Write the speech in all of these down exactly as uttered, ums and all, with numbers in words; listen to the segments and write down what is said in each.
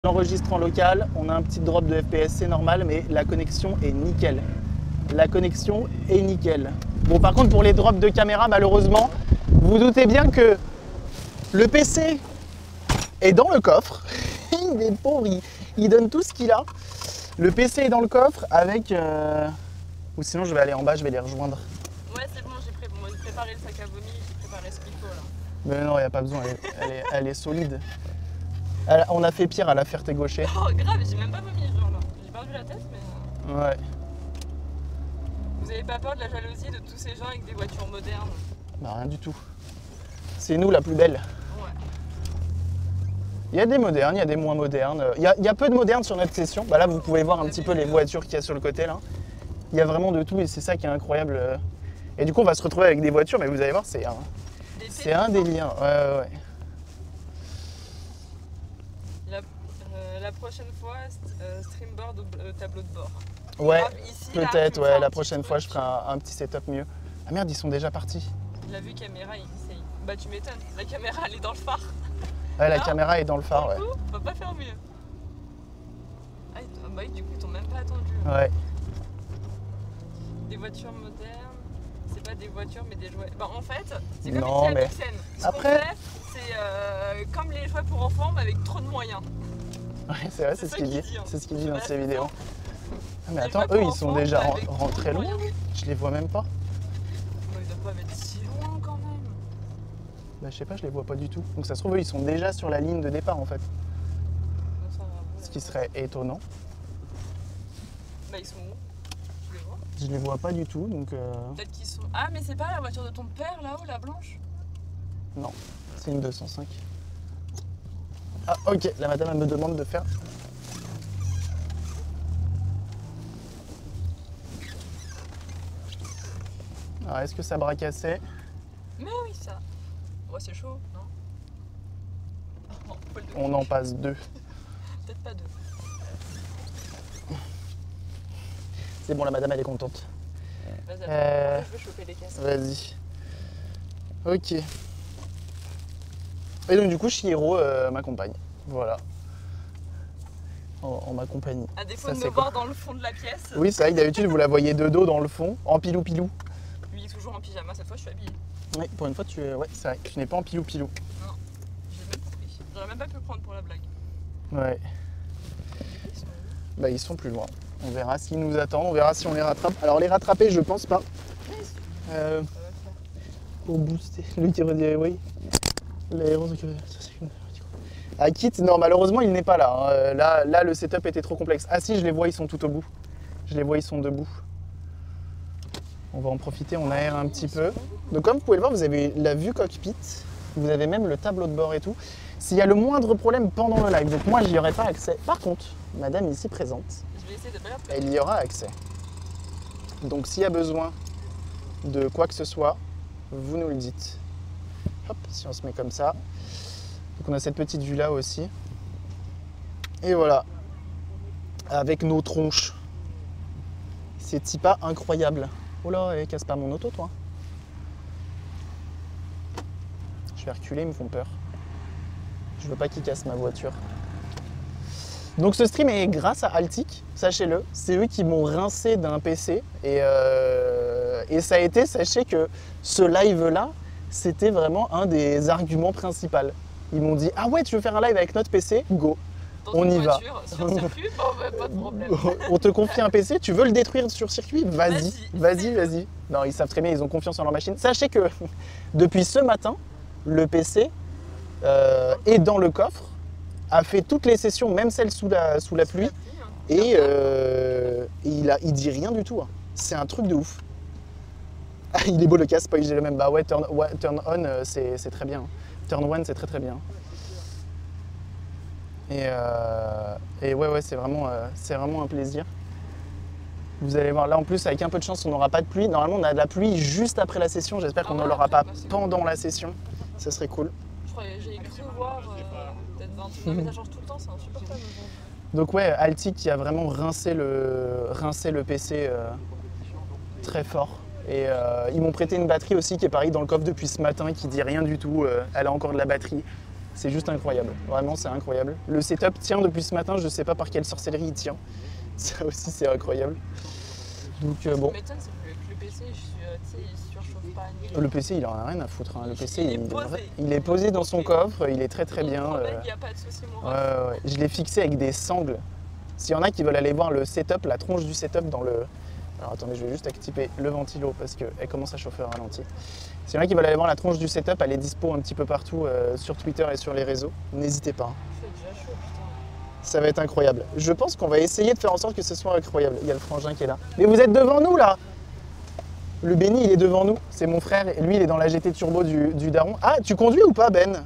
L'enregistre en local, on a un petit drop de F P S, c'est normal, mais la connexion est nickel. La connexion est nickel. Bon, par contre, pour les drops de caméra, malheureusement, vous vous doutez bien que le P C est dans le coffre. Il est pauvre, il, il donne tout ce qu'il a. Le P C est dans le coffre avec... Euh... Ou sinon, je vais aller en bas, je vais les rejoindre. Ouais, c'est bon, j'ai pré... bon, préparé le sac à vomi, j'ai préparé ce qu'il faut là. Mais non, il n'y a pas besoin, elle, elle, est, elle est solide. Elle, on a fait pire à la Ferté-Gaucher. Oh, grave, j'ai même pas vomi ce jour-là. J'ai perdu la tête, mais... Ouais. Vous avez pas peur de la jalousie de tous ces gens avec des voitures modernes? Bah rien du tout. C'est nous la plus belle. Ouais. Il y a des modernes, il y a des moins modernes. Il y a, il y a peu de modernes sur notre session. Bah là, vous pouvez voir un petit peu les voitures qu'il y a sur le côté là. Il y a vraiment de tout et c'est ça qui est incroyable. Et du coup, on va se retrouver avec des voitures, mais vous allez voir, c'est un, c'est un délire. Ouais, ouais, ouais. La, euh, la prochaine fois, euh, streamboard ou euh, tableau de bord. Ouais, peut-être, ouais. La un prochaine fois, je ferai un, un petit setup mieux. Ah merde, ils sont déjà partis. La vue caméra, il, bah tu m'étonnes. La caméra, elle est dans le phare. Ouais, la ah, caméra est dans le phare, ouais. Du coup, on va pas faire mieux. Ah, bah du coup, ils t'ont même pas attendu. Hein. Ouais. Des voitures modernes, c'est pas des voitures, mais des jouets. Bah en fait, c'est comme non, les mais... Ce Après, c'est euh, comme les jouets pour enfants, mais avec trop de moyens. Ouais, c'est vrai, c'est ce qu'il dit. dit hein. C'est ce qu'il dit dans bah, ses vidéos. Ah, mais les attends, eux, ils sont enfants, déjà bah, rentrés loin. Je les vois même pas. Bah, ils doivent pas mettre si loin quand même. Bah, je sais pas, je les vois pas du tout. Donc ça se trouve, eux, ils sont déjà sur la ligne de départ en fait. Bah, ça va, Ce qui serait étonnant. Bah, ils sont où? Tu les vois? Je les vois pas du tout, donc... Euh... Peut-être qu'ils sont... Ah, mais c'est pas la voiture de ton père là-haut, la blanche? Non, c'est une deux cent cinq. Ah, ok, la madame, elle me demande de faire... Alors, est-ce que ça braque assez? Mais oui, ça. Ouais, c'est chaud, non? Oh, on en passe deux. Peut-être pas deux. C'est bon, la madame, elle est contente. Vas-y, euh... je vais choper les caisses. Vas-y. Ok. Et donc, du coup, Chihiro euh, m'accompagne. Voilà. En, en ma compagnie. À défaut ça, de me voir dans le fond de la pièce. Oui, c'est vrai que d'habitude, vous la voyez de dos dans le fond, en pilou-pilou. Lui, toujours en pyjama, cette fois, je suis habillée. Oui, pour une fois, tu, ouais, c'est vrai, tu n'es pas en pilou-pilou. Non, j'ai même pas pris. J'aurais même pas pu le prendre pour la blague. Ouais. Ils sont où? Bah, ils sont plus loin. On verra s'ils nous attendent, on verra si on les rattrape. Alors, les rattraper, je pense pas. Euh, pour booster. Lui qui redit oui. L'aéro. Ah, Kit, non, malheureusement, il n'est pas là, hein. là. Là, le setup était trop complexe. Ah si, je les vois, ils sont tout au bout. Je les vois, ils sont debout. On va en profiter, on aère un petit peu. Donc comme vous pouvez le voir, vous avez la vue cockpit, vous avez même le tableau de bord et tout. S'il y a le moindre problème pendant le live, donc moi, j'y aurai pas accès. Par contre, madame ici présente, je vais essayer de bien elle y aura accès. Donc s'il y a besoin de quoi que ce soit, vous nous le dites. Hop, si on se met comme ça. Donc on a cette petite vue là aussi. Et voilà, avec nos tronches. C'est pas incroyable. Oh là, eh, casse pas mon auto, toi. Je vais reculer, ils me font peur. Je veux pas qu'ils cassent ma voiture. Donc ce stream est grâce à Altic, sachez-le. C'est eux qui m'ont rincé d'un P C. Et, euh, et ça a été, sachez que ce live-là, c'était vraiment un des arguments principaux. Ils m'ont dit, ah ouais, tu veux faire un live avec notre P C? Go. Dans on y voiture, va. Sur circuit, bon, bah, pas de problème. On te confie un P C, tu veux le détruire sur circuit? Vas-y, vas-y, vas-y, vas-y. Non, ils savent très bien, ils ont confiance en leur machine. Sachez que depuis ce matin, le P C euh, est dans le coffre, a fait toutes les sessions, même celles sous la, sous la pluie, et, euh, et il, a, il dit rien du tout. Hein. C'est un truc de ouf. Ah, il est beau le casque, pas j'ai le même. Bah ouais, turn, ouais, turn on, c'est très bien. Turn one, c'est très très bien. Et, euh, et ouais, ouais, c'est vraiment, euh, c'est vraiment un plaisir. Vous allez voir, là en plus, avec un peu de chance, on n'aura pas de pluie. Normalement, on a de la pluie juste après la session. J'espère qu'on ah ouais, ne l'aura pas bah, pendant cool. la session. Ça serait cool. Je crois que j'ai cru voir euh, peut-être vingt, mais ça change tout le temps, c'est insupportable. Donc ouais, Altic qui a vraiment rincé le, rincé le P C euh, très fort. Et euh, ils m'ont prêté une batterie aussi qui est pareil dans le coffre depuis ce matin, qui dit rien du tout. Euh, elle a encore de la batterie. C'est juste incroyable. Vraiment, c'est incroyable. Le setup tient depuis ce matin. Je sais pas par quelle sorcellerie il tient. Ça aussi, c'est incroyable. Donc euh, bon. Ce qui m'étonne, c'est que le P C, je suis, euh, tu sais, il surchauffe pas. Ni... Le P C, il en a rien à foutre. Hein. Le P C, il, il, est posé. il est posé dans son coffre. Il est très très bien. Il euh... n'y a pas de souci, mon ouais, ouais, ouais. Je l'ai fixé avec des sangles. S'il y en a qui veulent aller voir le setup, la tronche du setup dans le... Alors attendez, je vais juste activer le ventilo parce qu'elle commence à chauffer au ralenti. S'il y en a qui veulent aller voir la tronche du setup, elle est dispo un petit peu partout euh, sur Twitter et sur les réseaux. N'hésitez pas. Il fait déjà chaud, putain. Ça va être incroyable. Je pense qu'on va essayer de faire en sorte que ce soit incroyable. Il y a le frangin qui est là. Mais vous êtes devant nous là! Le Benny, il est devant nous. C'est mon frère et lui, il est dans la G T Turbo du, du daron. Ah, tu conduis ou pas, Ben?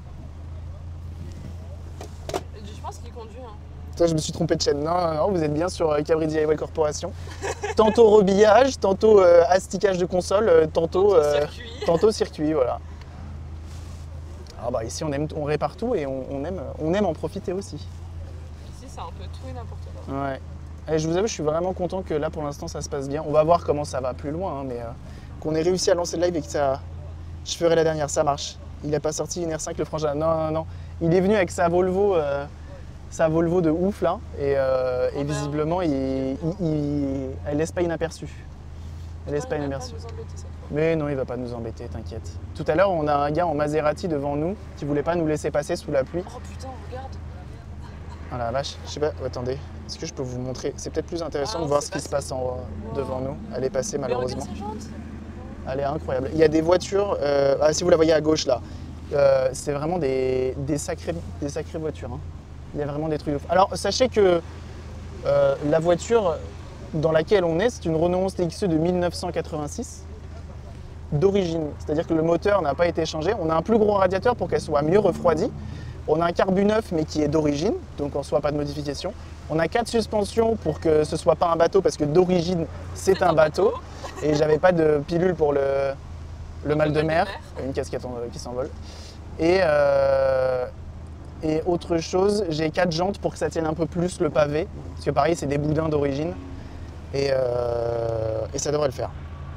Je pense qu'il conduit. Hein. Toi, je me suis trompé de chaîne. Non, non, non, vous êtes bien sur euh, Cabri D I Y Corporation. Tantôt rebillage, tantôt euh, asticage de console, euh, tantôt, Tantôt euh, circuit. tantôt circuit, voilà. Ah bah ici, on, aime, on répare tout et on, on, aime, on aime en profiter aussi. Ici, c'est un peu tout et n'importe quoi. Ouais. Et je vous avoue, je suis vraiment content que là, pour l'instant, ça se passe bien. On va voir comment ça va plus loin, hein, mais euh, qu'on ait réussi à lancer le live et que ça... Je ferai la dernière, ça marche. Il n'a pas sorti une R cinq, le frangin. Non, non, non. Il est venu avec sa Volvo, euh, sa Volvo de ouf, là. Et, euh, et visiblement, il, il, il, elle laisse pas inaperçue. Elle laisse pas inaperçue. Mais non, il va pas nous embêter, t'inquiète. Tout à l'heure, on a un gars en Maserati devant nous qui voulait pas nous laisser passer sous la pluie. Oh putain, regarde. Ah la vache, je sais pas, oh, attendez, est-ce que je peux vous montrer? C'est peut-être plus intéressant ah, de voir ce qui passé. se passe en, wow. devant nous. Elle est passée malheureusement. Mais regarde sa jante. Elle est incroyable. Il y a des voitures, euh, ah, si vous la voyez à gauche là, euh, c'est vraiment des, des, sacrées, des sacrées voitures. Hein. Il y a vraiment des trucs de ouf. Alors sachez que euh, la voiture dans laquelle on est, c'est une Renault onze T X E de mille neuf cent quatre-vingt-six d'origine. C'est-à-dire que le moteur n'a pas été changé. On a un plus gros radiateur pour qu'elle soit mieux refroidie. On a un carbu neuf mais qui est d'origine, donc en soi pas de modification. On a quatre suspensions pour que ce soit pas un bateau parce que d'origine c'est un bateau. Et j'avais pas de pilule pour le, le mal de mer, une casquette qui s'envole. Et, euh, et autre chose, j'ai quatre jantes pour que ça tienne un peu plus le pavé. Parce que pareil c'est des boudins d'origine. Et, euh, et ça devrait le faire.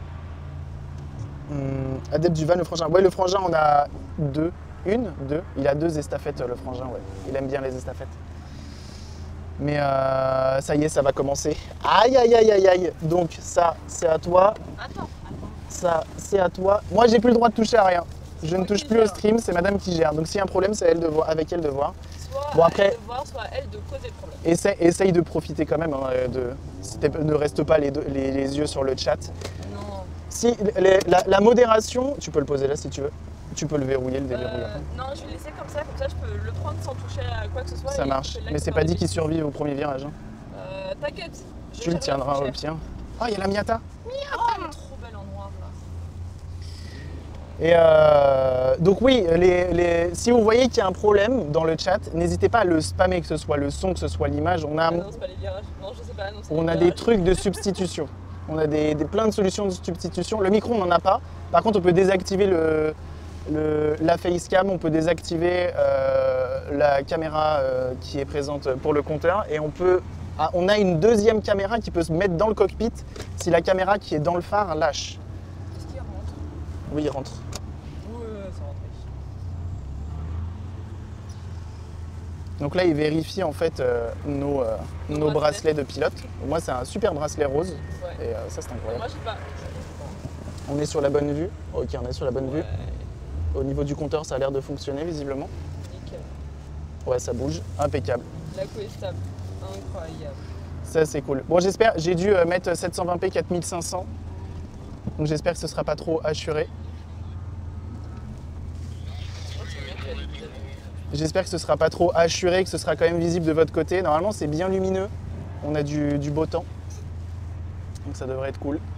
Hum, adepte du van, le frangin. Ouais, le frangin on a deux. Une, deux. Il a deux estafettes, le frangin, ouais. Il aime bien les estafettes. Mais euh, ça y est, ça va commencer. Aïe, aïe, aïe, aïe, aïe. Donc ça, c'est à toi. Attends, attends. Ça, c'est à toi. Moi, j'ai plus le droit de toucher à rien. Je ne touche plus au stream, c'est madame qui gère. Donc s'il y a un problème, c'est elle de voir, avec elle de voir. Soit bon, après, elle de voir, soit elle de causer le problème. Essaye, essaye de profiter quand même. Hein, de, ne reste pas les, deux, les, les yeux sur le chat. Non. Si, les, la, la modération, tu peux le poser là si tu veux. Tu peux le verrouiller, le déverrouiller. Euh, non, je vais laisser comme ça, comme ça je peux le prendre sans toucher à quoi que ce soit. Ça marche, mais c'est pas dit qu'il survive au premier virage. Hein. Euh, T'inquiète. Tu le tiendras au pied. Ah, il y a la Miata. Oh, elle est trop belle en noir là. Et euh, donc oui, les, les, si vous voyez qu'il y a un problème dans le chat, n'hésitez pas à le spammer, que ce soit le son, que ce soit l'image. On a, ah non, c'est pas les virages. Non, je sais pas. Non, on a des trucs de substitution. On a des, des, plein de solutions de substitution. Le micro, on n'en a pas. Par contre, on peut désactiver le, le, la facecam, on peut désactiver euh, la caméra euh, qui est présente pour le compteur. Et on, peut, ah, on a une deuxième caméra qui peut se mettre dans le cockpit si la caméra qui est dans le phare lâche. Est-ce qu'il rentre? Oui, il rentre. Oui, ça rentre. Donc là, il vérifie en fait euh, nos, euh, nos, nos bracelets de pilote. Moi, c'est un super bracelet rose. Ouais. Et euh, ça, c'est incroyable. Moi, je sais pas. On est sur la bonne vue. Ok, on est sur la bonne Ouais. vue. Au niveau du compteur, ça a l'air de fonctionner visiblement. Nickel. Ouais, ça bouge. Impeccable. La co est stable. Incroyable. Ça, c'est cool. Bon, j'espère, j'ai dû euh, mettre sept cent vingt p quatre mille cinq cents. Donc j'espère que ce sera pas trop assuré. J'espère que ce sera pas trop assuré, que ce sera quand même visible de votre côté. Normalement, c'est bien lumineux. On a du, du beau temps. Donc ça devrait être cool.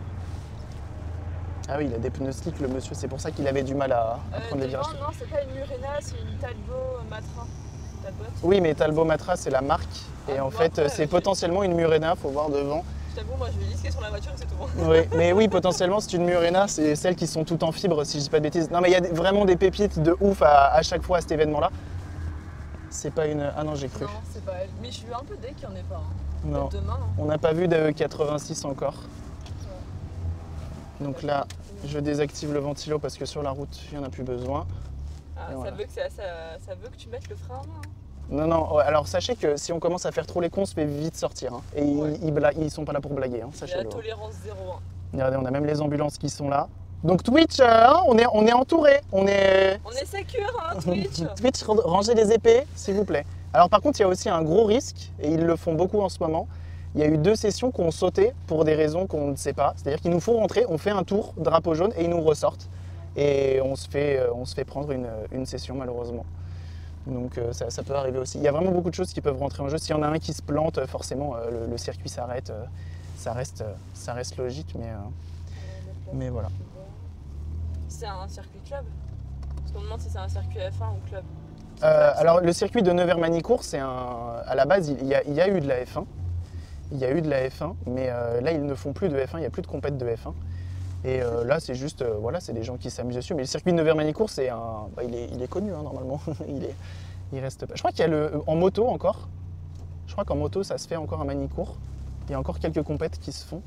Ah oui, il a des pneus slick, le monsieur. C'est pour ça qu'il avait du mal à, à Euh, prendre les devant, virages. non, c'est pas une Murena, c'est une Talbot Matra. Talbot. Oui, mais Talbot Matra, c'est la marque. Et Ah, en bon, fait, après, c'est je- potentiellement une Murena. Faut voir devant. Je t'avoue, moi je vais lisquer sur la voiture et c'est tout. Oui, mais oui, potentiellement, c'est une Murena. C'est celles qui sont toutes en fibre, si je dis pas de bêtises. Non, mais il y a des- vraiment des pépites de ouf à, à chaque fois à cet événement-là. C'est pas une... Ah non, j'ai cru. Non, c'est pas elle. Mais je suis un peu dès qu'il n'y en ait pas. Hein. Non. Peut-être demain, hein. On n'a pas vu d'A E quatre-vingt-six encore. Donc là, je désactive le ventilo parce que sur la route, il n'y en a plus besoin. Ah, ça, voilà. veut que ça, ça, ça veut que tu mettes le frein à main. Hein. Non, non, ouais, alors sachez que si on commence à faire trop les cons, on se fait vite sortir. Hein. Et Ouais. ils, ils, bla- ils sont pas là pour blaguer, hein, Il y a sachez-le. la tolérance zéro. Hein. Regardez, on a même les ambulances qui sont là. Donc Twitch, euh, hein, on est, on est entouré. On est... On est sécure, hein, Twitch. Twitch, rangez les épées, s'il vous plaît. Alors par contre, il y a aussi un gros risque, et ils le font beaucoup en ce moment. Il y a eu deux sessions qui ont sauté pour des raisons qu'on ne sait pas. C'est-à-dire qu'ils nous font rentrer, on fait un tour, drapeau jaune, et ils nous ressortent. Et on se fait, on se fait prendre une, une session, malheureusement. Donc euh, ça, ça peut arriver aussi. Il y a vraiment beaucoup de choses qui peuvent rentrer en jeu. S'il y en a un qui se plante, forcément, euh, le, le circuit s'arrête. Euh, ça, reste, euh, ça reste logique, mais, euh, mais voilà. C'est un circuit club. Parce qu'on demande si c'est un circuit F un ou club. Euh, alors le circuit de Nevers-Manicourt, c'est un. À la base, il y, a, il y a eu de la F un. Il y a eu de la F un, mais euh, là ils ne font plus de F un, il n'y a plus de compète de F un. Et euh, là c'est juste, euh, voilà, c'est des gens qui s'amusent dessus. Mais le circuit de Nevers-Manicourt, c'est un. Bah, il, est, il est connu hein, normalement. il, est, il reste pas. Je crois qu'il y a le. En moto encore. Je crois qu'en moto ça se fait encore à Manicourt. Il y a encore quelques compètes qui se font.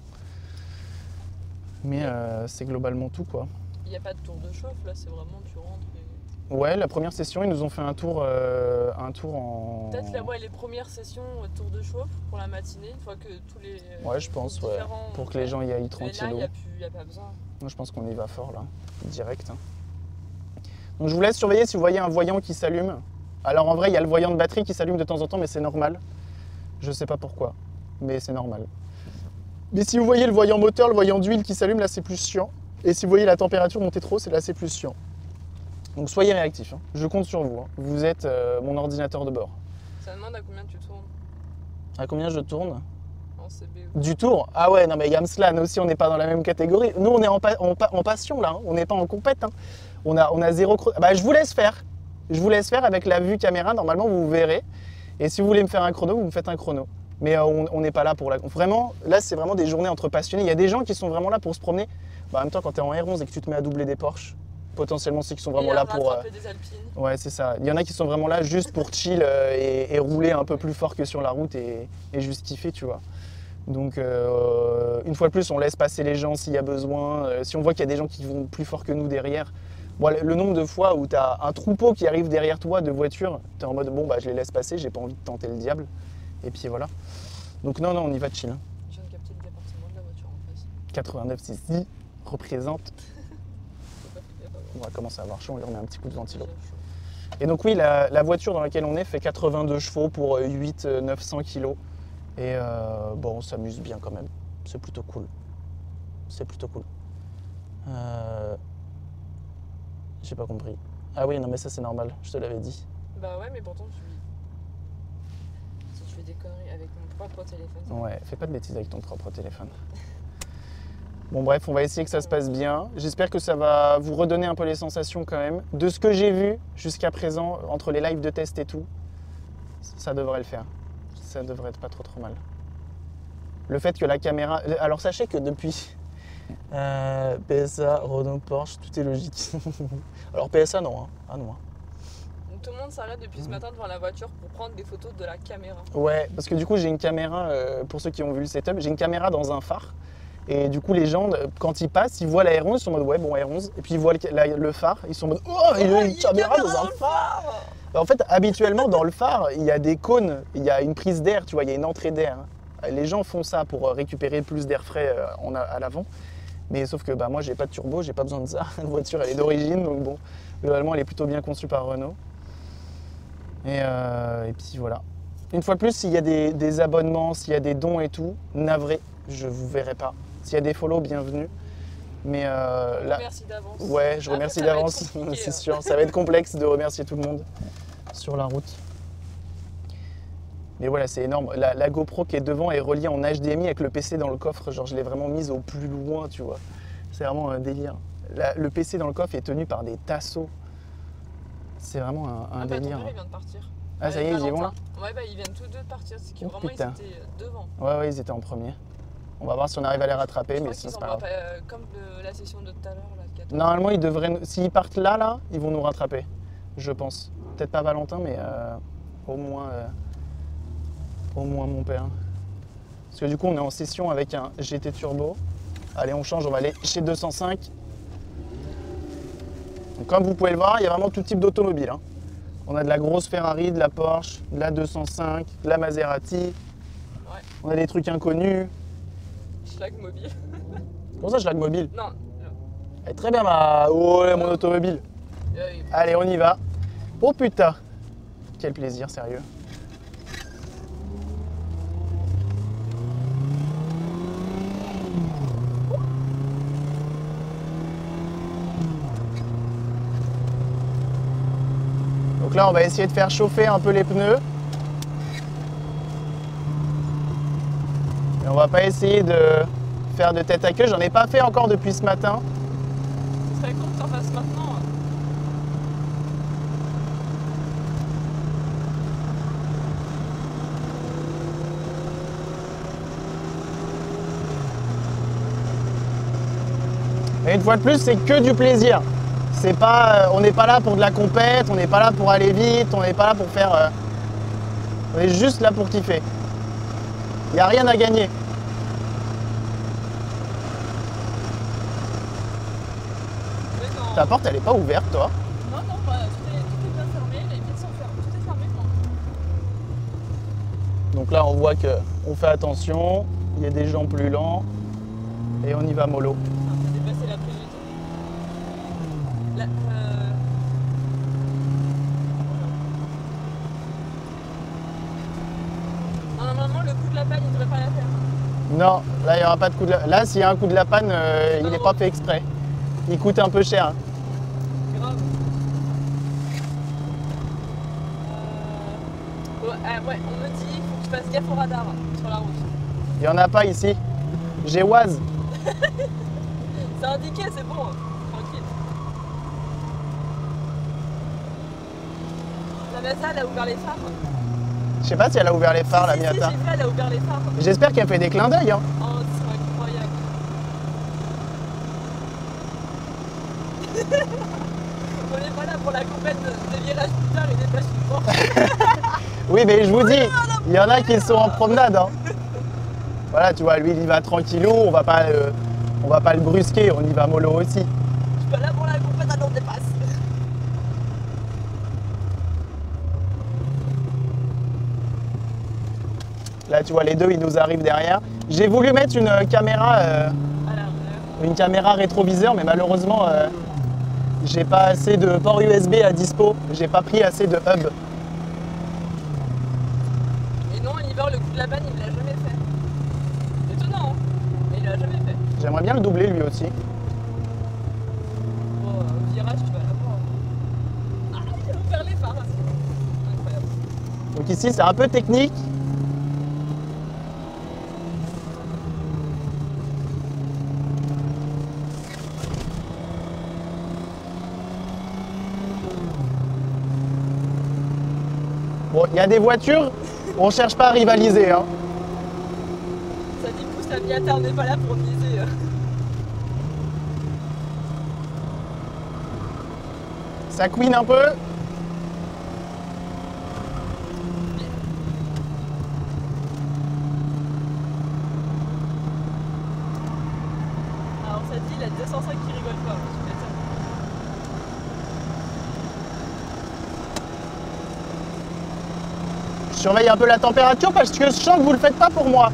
Mais euh, c'est globalement tout quoi. Il n'y a pas de tour de chauffe, là c'est vraiment tu rentres. Et... Ouais, la première session, ils nous ont fait un tour, euh, un tour en. Peut-être là, ouais, les premières sessions euh, tour de chauffe pour la matinée, une fois que tous les. Euh, Ouais, je pense, ouais. Pour que les gens y aillent tranquillou. Mais là, il n'y a, a pas besoin. Moi, je pense qu'on y va fort là, direct. Hein. Donc je vous laisse surveiller si vous voyez un voyant qui s'allume. Alors en vrai, il y a le voyant de batterie qui s'allume de temps en temps, mais c'est normal. Je sais pas pourquoi, mais c'est normal. Mais si vous voyez le voyant moteur, le voyant d'huile qui s'allume, là c'est plus chiant. Et si vous voyez la température monter trop, c'est là c'est plus chiant. Donc soyez réactifs, hein. Je compte sur vous. Hein. Vous êtes euh, mon ordinateur de bord. Ça demande à combien tu tournes? À combien je tourne? En C B ou... Du tour? Ah ouais, non mais Yamslan aussi, on n'est pas dans la même catégorie. Nous, on est en, pa en, pa en passion là, hein. On n'est pas en compète. Hein. On, a, on a zéro... Bah, je vous laisse faire. Je vous laisse faire avec la vue caméra, normalement vous verrez. Et si vous voulez me faire un chrono, vous me faites un chrono. Mais euh, on n'est pas là pour la... Vraiment, là c'est vraiment des journées entre passionnés. Il y a des gens qui sont vraiment là pour se promener. Bah, en même temps, quand tu es en R onze et que tu te mets à doubler des Porsche, potentiellement c'est qu'ils sont vraiment et là pour... Euh... des Alpines. Ouais, c'est ça. Il y en a qui sont vraiment là juste pour chill euh, et, et rouler un peu plus fort que sur la route et, et juste kiffer, tu vois. Donc, euh, une fois de plus, on laisse passer les gens s'il y a besoin. Euh, si on voit qu'il y a des gens qui vont plus fort que nous derrière, bon, le, le nombre de fois où tu as un troupeau qui arrive derrière toi de voitures, tu es en mode bon, bah je les laisse passer, j'ai pas envie de tenter le diable. Et puis voilà. Donc, non, non, on y va chill. Je viens de capter le département de la voiture en face. quatre-vingt-neuf six six représente. On va commencer à avoir chaud, on lui remet un petit coup de ventilo. Et donc, oui, la, la voiture dans laquelle on est fait quatre-vingt-deux chevaux pour huit neuf cents kilos. Et euh, bon, on s'amuse bien quand même. C'est plutôt cool. C'est plutôt cool. Euh... J'ai pas compris. Ah oui, non mais ça c'est normal, je te l'avais dit. Bah ouais, mais pourtant tu... Si tu fais des conneries avec mon propre téléphone... Ouais, fais pas de bêtises avec ton propre téléphone. Bon bref, on va essayer que ça se passe bien. J'espère que ça va vous redonner un peu les sensations quand même. De ce que j'ai vu jusqu'à présent, entre les lives de test et tout, ça devrait le faire. Ça devrait être pas trop trop mal. Le fait que la caméra... Alors sachez que depuis euh, P S A, Renault, Porsche, tout est logique. Alors P S A non, hein. Ah non. Hein. Donc, tout le monde s'arrête depuis ce matin devant la voiture pour prendre des photos de la caméra. Ouais, parce que du coup j'ai une caméra, euh, pour ceux qui ont vu le setup, j'ai une caméra dans un phare. Et du coup les gens, quand ils passent, ils voient la R onze, ils sont en mode ouais bon R onze. Et puis ils voient le, la, le phare, ils sont en mode oh il y a une caméra dans un phare. En fait, habituellement, dans le phare, il y a des cônes, il y a une prise d'air, tu vois, il y a une entrée d'air. Les gens font ça pour récupérer plus d'air frais en, à l'avant. Mais sauf que bah, moi, j'ai pas de turbo, j'ai pas besoin de ça. La voiture, elle est d'origine, donc bon, globalement, elle est plutôt bien conçue par Renault. Et, euh, et puis voilà. Une fois de plus, s'il y a des, des abonnements, s'il y a des dons et tout, navré, je vous verrai pas. S'il y a des follow, bienvenue. Mais euh, là, remercie d'avance. Ouais, je remercie d'avance, c'est sûr. Ça va être complexe de remercier tout le monde sur la route. Mais voilà, c'est énorme. La, la GoPro qui est devant est reliée en H D M I avec le P C dans le coffre. Genre, je l'ai vraiment mise au plus loin, tu vois. C'est vraiment un délire. La, le P C dans le coffre est tenu par des tasseaux. C'est vraiment un, un ah bah, délire. Ton père, il vient de partir. Ah, ça y est, ils y vont là? Ouais, bah, ils viennent tous deux de partir. C'est que oh, vraiment, putain. ils étaient devant. Ouais, ouais, ils étaient en premier. On va voir si on arrive à les rattraper, je mais c'est pas grave. pas, euh, comme de la session de tout à l'heure. Normalement, ils devraient, s'ils partent là, là, ils vont nous rattraper, je pense. Peut-être pas Valentin, mais euh, au moins, euh, au moins mon père. Parce que du coup, on est en session avec un G T Turbo. Allez, on change, on va aller chez deux cent cinq. Donc comme vous pouvez le voir, il y a vraiment tout type d'automobile. Hein. On a de la grosse Ferrari, de la Porsche, de la deux cent cinq, de la Maserati. Ouais. On a des trucs inconnus. Schlag mobile. Comment ça, Schlag mobile? Non. Elle est très bien ma... Oh, mon automobile. Euh, oui. Allez, on y va. Oh putain. Quel plaisir, sérieux. Donc là, on va essayer de faire chauffer un peu les pneus. Et on va pas essayer de faire de tête à queue. J'en ai pas fait encore depuis ce matin. Ce serait con que t'en fasses maintenant. Et une fois de plus, c'est que du plaisir. C'est pas, on n'est pas là pour de la compète, on n'est pas là pour aller vite, on n'est pas là pour faire... Euh, on est juste là pour kiffer. Il n'y a rien à gagner. Ta porte, elle n'est pas ouverte, toi? Non, non, bah, tout, est, tout est bien fermé, les vitres sont fermées, tout est fermé. Non. Donc là, on voit qu'on fait attention, il y a des gens plus lents, et on y va mollo. On a dépassé la prévue. Là, euh... non, normalement, le coup de la panne, il ne devrait pas la faire. Non, là, il n'y aura pas de coup de la... Là, s'il y a un coup de la panne, euh, il n'est pas fait exprès. Il coûte un peu cher. Hein. Grave. Euh... Ouais, ah, ouais, on me dit qu'il faut que je fasse gaffe au radar sur la route. Il n'y en a pas ici. J'ai Oise. C'est indiqué, c'est bon. Tranquille. La Mazda, elle a ouvert les phares. Je sais pas si elle a ouvert les phares, la Si, si, Miata. si, j'ai vu, elle a ouvert les phares. J'espère qu'elle fait des clins d'œil. Hein. Oh, c'est incroyable. On n'est pas là pour la compète des virages plus tard et des plages suivantes. Oui, mais je vous dis, il y en a qui sont en promenade. Hein. Voilà, tu vois, lui, il y va tranquillou, on va pas, euh, on va pas le brusquer, on y va mollo aussi. Je suis pas là pour la compète, alors on dépasse. Là, tu vois, les deux, ils nous arrivent derrière. J'ai voulu mettre une caméra, euh, une caméra rétroviseur, mais malheureusement, euh, j'ai pas assez de port U S B à dispo. J'ai pas pris assez de hub. Et non, l'hiver, le coup de la panne, il l'a jamais fait. Étonnant, hein, mais il l'a jamais fait. J'aimerais bien le doubler lui aussi. Bon, euh, au virage, tu vas l'avoir. Ah, il a ouvert les phares. Incroyable. Donc ici, c'est un peu technique. Bon, il y a des voitures, on cherche pas à rivaliser. Hein. Ça dit pousse la Miata, on n'est pas là pour viser. euh. Ça couine un peu. Alors ça dit, il a deux cent cinq qui rigole pas. Tu m'étonnes. Je surveille un peu la température parce que je sens que vous le faites pas pour moi.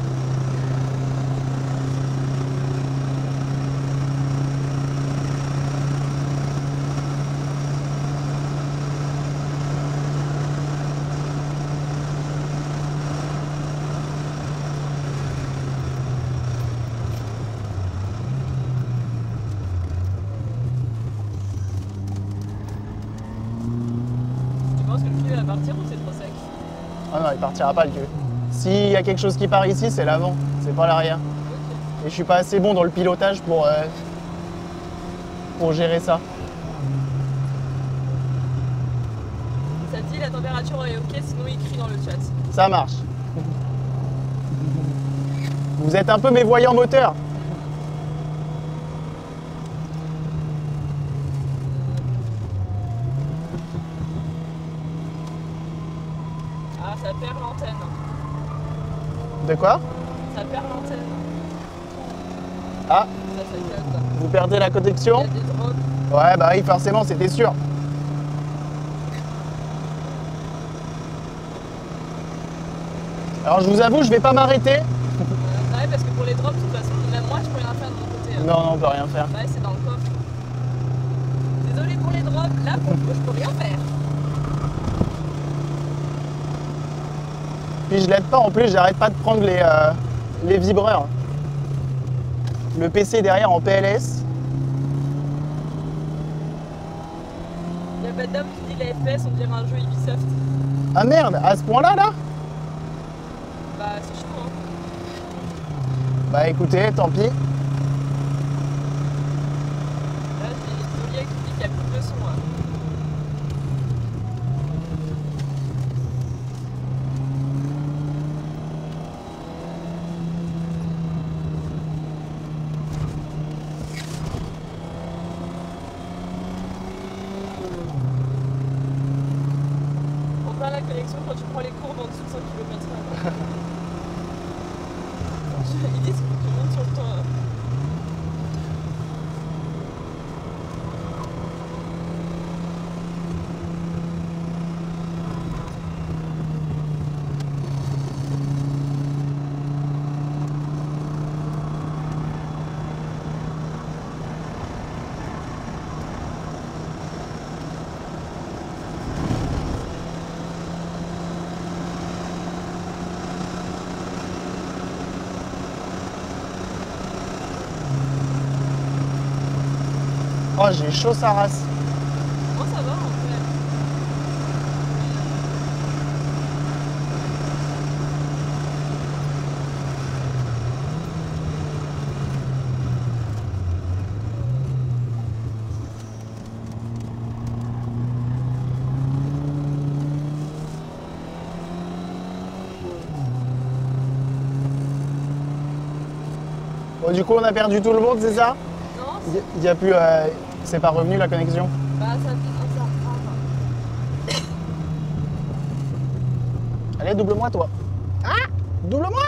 Tu penses que le cul va partir ou c'est trop sec? Ah non, il partira pas le cul. S'il y a quelque chose qui part ici, c'est l'avant, c'est pas l'arrière. Ok. Et je suis pas assez bon dans le pilotage pour, euh, pour gérer ça. Ça dit, la température est ok, sinon il crie dans le chat. Ça marche. Vous êtes un peu mes voyants moteurs. Ah, ça perd l'antenne. De quoi? Ça perd l'antenne. Ah, Ça s'inquiète. vous perdez la Il y connexion? a des drones. Ouais, bah oui, forcément, c'était sûr. Alors je vous avoue, je vais pas m'arrêter. Euh, ouais, parce que pour les drops, de toute façon, même moi, je peux rien faire de mon côté. Hein. Non, non, on peut rien faire. Ouais, c'est dans le coffre. Désolé pour les drops, là, pour le coup, je peux rien faire. Puis je l'aide pas, en plus, j'arrête pas de prendre les, euh, les vibreurs. Le P C derrière en P L S. Y'a pas d'homme qui dit la F P S, on dirait un jeu Ubisoft. Ah merde, à ce point-là, là? Bah, c'est chaud, hein. Bah écoutez, tant pis. Là, j'ai Zolia qui dit qu'il y a plus de son, hein. On perd la connexion quand tu prends les courbes en dessous de cent kilomètres heure. Ils disent que tu montes sur le temps. Oh, j'ai chaud sa race. Moi, ça va, en fait. Bon, du coup, on a perdu tout le monde, c'est ça? Non, Il y a plus... Euh, c'est pas revenu, la connexion? bah, ça fait ça reprend. Allez, double-moi, toi. Ah! Double-moi!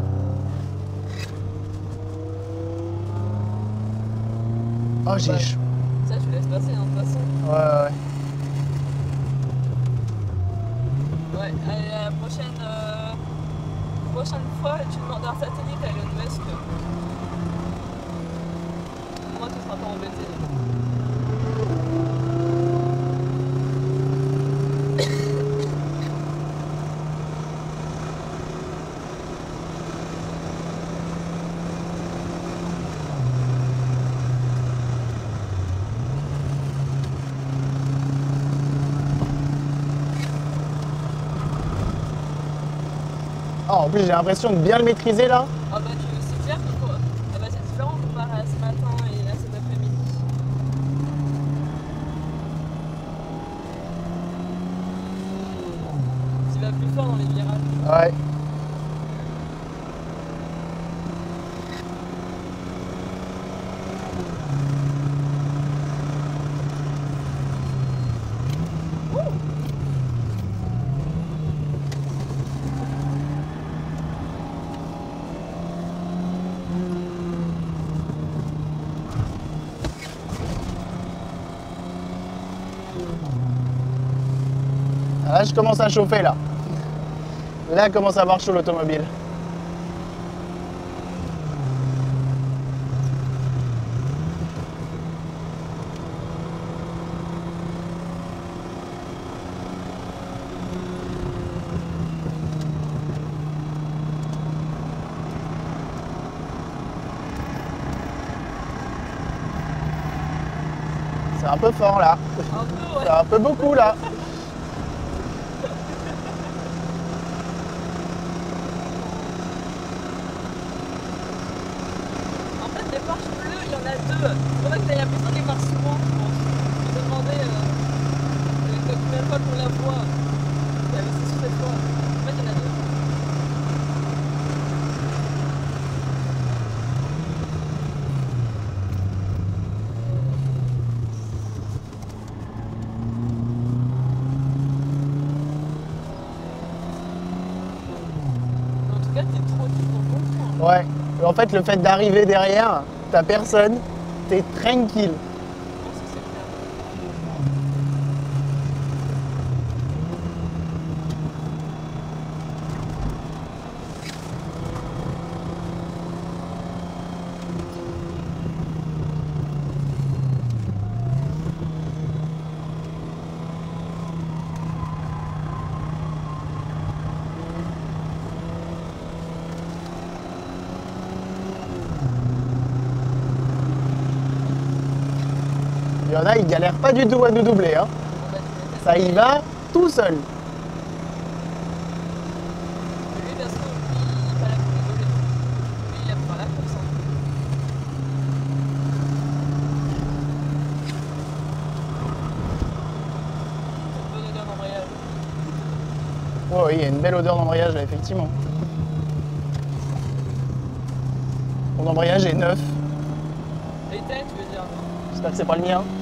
Oh, j'ai Ouais. chaud. Ça, tu laisses passer, hein, de toute façon. Ouais, ouais, ouais. Ouais, allez, la prochaine, euh, prochaine fois, tu demandes un satellite à Elon Musk. Moi, tu seras pas embêté. Oh, en plus, j'ai l'impression de bien le maîtriser, là. Ah bah, tu, c'est clair que quoi. Ah bah, c'est différent comparé à ce matin et là, cet après-midi. Tu vas plus fort dans les virages. Ouais. Là, je commence à chauffer, là. Là, commence à avoir chaud l'automobile. C'est un peu fort, là. Un peu, ouais. C'est un peu beaucoup, là. En fait, les marches bleues, il y en a deux. C'est pour ça que t'as l'impression de les voir souvent, je pense. Je me demandais euh, combien de fois qu'on la voit. Il y avait six ou sept fois. En fait, il y en a deux. Mais en tout cas, t'es trop vite pour comprendre. Ouais. En fait, le fait d'arriver derrière, t'as personne, t'es tranquille. Je pense que c'est clair. Il y en a, ils galèrent pas du tout à nous doubler. Hein. Bon, bah, tu m'étonnes. Ça y va tout seul. Lui, de toute façon, lui, il est pas là pour rigoler. Lui, il aime pas la course. Hein. Une bonne odeur d'embrayage. Oh, oui, il y a une belle odeur d'embrayage là, effectivement. Mon embrayage est neuf. Était, tu veux dire? J'espère que c'est pas le mien.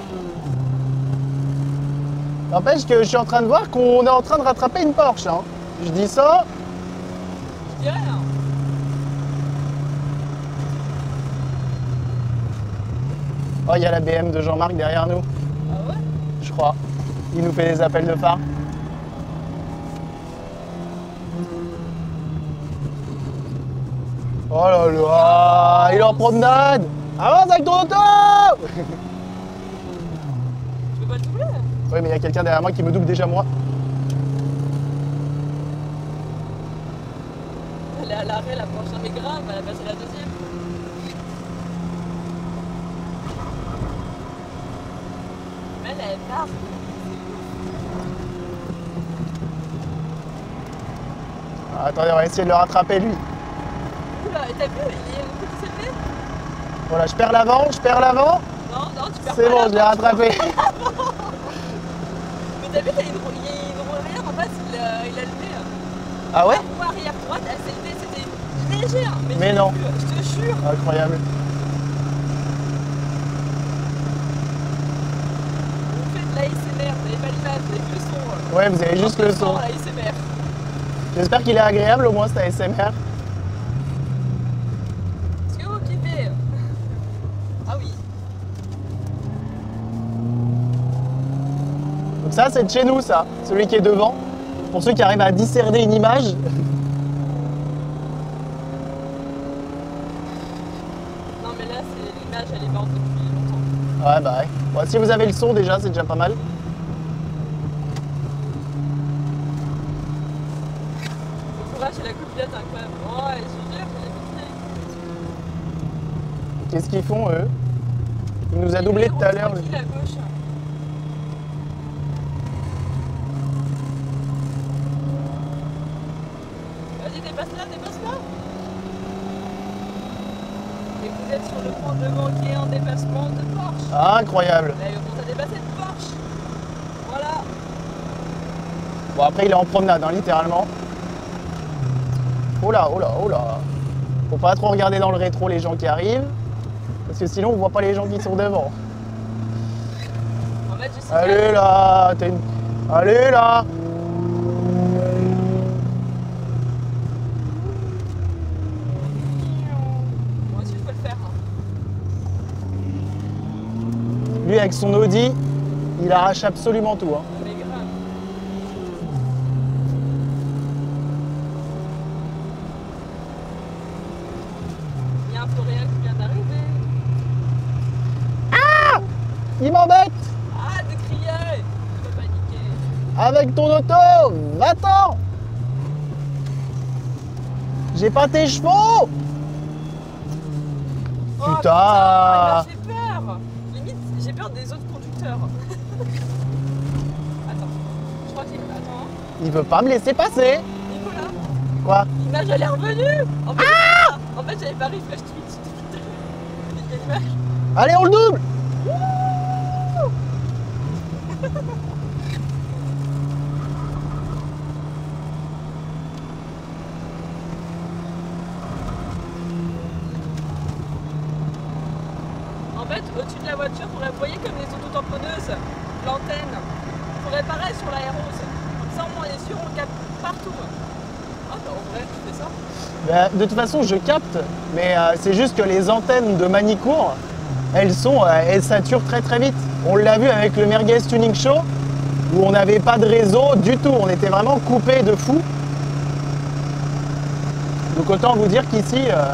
N'empêche que je suis en train de voir qu'on est en train de rattraper une Porsche. Hein. Je dis ça. Je dirais, hein. Oh, il y a la B M de Jean-Marc derrière nous, Ah ouais? je crois. Il nous fait des appels de phare. Oh là là, il est en promenade. Avance avec ton auto. Tu peux pas le doubler? Oui, mais il y a quelqu'un derrière moi qui me double déjà moi. Elle est à l'arrêt, la prochaine, mais grave, elle a passé la deuxième. Mais elle, elle part. Ah, attendez, on va essayer de le rattraper lui. Oula, et t'as vu, il est au petit C P? Voilà, je perds l'avant, je perds l'avant. Non, non, tu perds C'est pas bon, la je l'ai main. rattrapé. Mais t'as vu, t'as une roue, il y a une roue arrière, en fait, il a, il a levé. Ah ouais? La roue arrière droite, elle s'est levée, c'était légère. Mais, Mais je non. l'ai vu, je te jure. Incroyable. On fait de l'A S M R, vous avez pas l'image, vous avez que le son. euh. Ouais, vous avez juste le son. l'A S M R. J'espère qu'il est agréable au moins cet A S M R. Est-ce que vous kiffez? Ah oui. Donc ça, c'est de chez nous, ça. Celui qui est devant. Pour ceux qui arrivent à discerner une image. Non mais là, c'est l'image, elle est morte depuis longtemps. Ouais, bah ouais. Bon, si vous avez le son déjà, c'est déjà pas mal. Le courage et la copilote incroyable. Oh, elle se gère, elle est vite. Qu'est-ce qu'ils font, eux? Il nous a doublé tout à l'heure. lui. Tranquille à gauche. Vas-y, dépasse là, dépasse là. Et vous êtes sur le point de manquer un dépassement de Porsche. Ah, incroyable. Là, on t'a dépassé de Porsche. Voilà. Bon, après, il est en promenade, hein, littéralement. Oh là, oh là, oh là. Faut pas trop regarder dans le rétro les gens qui arrivent. Parce que sinon, on voit pas les gens qui sont devant. En fait, je sais Allez là, t'es une... Allez là. Moi aussi, je peux le faire. Hein. Lui, avec son Audi, il arrache absolument tout. Hein. Mais grave. Il y a un floréal qui vient d'arriver. Il m'embête. Ah, de crier! Tu peux paniquer. Avec ton auto, va-t'en. J'ai pas tes chevaux. Oh, Putain. il m'a fait peur! Limite, j'ai peur des autres conducteurs. Attends, je crois qu'il. Attends, Il veut pas me laisser passer. Nicolas, Quoi? l'image elle est revenue! En fait, Ah en fait j'avais pas refresh tweet. Il y a l'image. Allez, on le double. En fait, au-dessus de la voiture, vous voyez comme les autotamponneuses, l'antenne. Il faudrait pareil sur l'aérose. Comme ça, au moins, on est sûr, on capte partout. Ah, bah en vrai, tu fais ça. Bah, de toute façon, je capte, mais euh, c'est juste que les antennes de Manicourt, elles sont, euh, elles saturent très très vite. On l'a vu avec le Merguez Tuning Show, où on n'avait pas de réseau du tout. On était vraiment coupé de fou. Donc autant vous dire qu'ici, euh,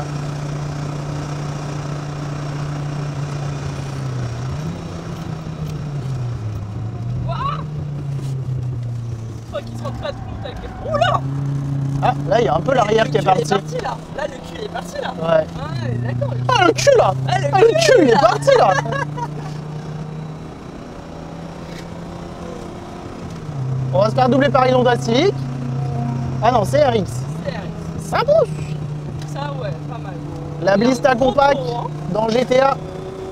Waouh! Je crois qu'ils se rendent pas de compte avec les. Oula! ah, là il y a un peu l'arrière Le qui est cul, parti. Il est parti là. Là, le cul il est parti là. Ouais. Ah, d'accord. le cul. Ah le cul là. Ah, le Ah le cul, cul, il est là. parti là. va se faire doubler par une Honda Civic. Ah non, c'est R X. C'est R X. Ça pousse. Ça, ouais, pas mal. La Blista Compact Hein. dans G T A.